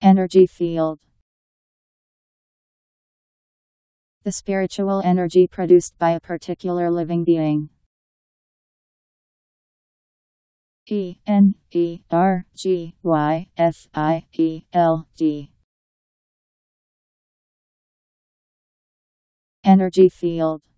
Energy field. The spiritual energy produced by a particular living being. ENERGYFIELD. Energy field.